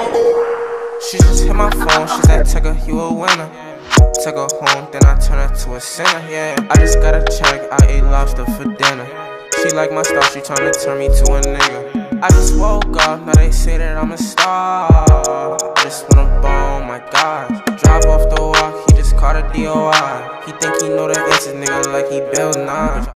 She just hit my phone, she said, Tigger, you a winner. Took her home, then I turn her to a sinner, yeah. I just got a check, I ate lobster for dinner. She like my style, she tryna turn me to a nigga. I just woke up, now they say that I'm a star. I just wanna ball, oh my gosh. Drive off the walk, he just caught a DOI. He think he know the answers, nigga, like he Bill Nye.